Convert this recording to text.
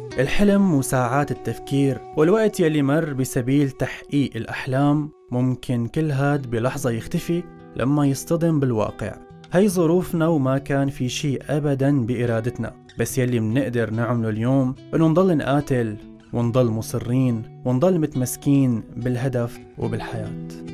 الحلم وساعات التفكير والوقت يلي مر بسبيل تحقيق الأحلام ممكن كل هاد بلحظة يختفي لما يصطدم بالواقع. هي ظروفنا وما كان في شيء أبدا بإرادتنا، بس يلي منقدر نعمله اليوم إنه نضل نقاتل ونضل مصرين ونضل متمسكين بالهدف وبالحياة.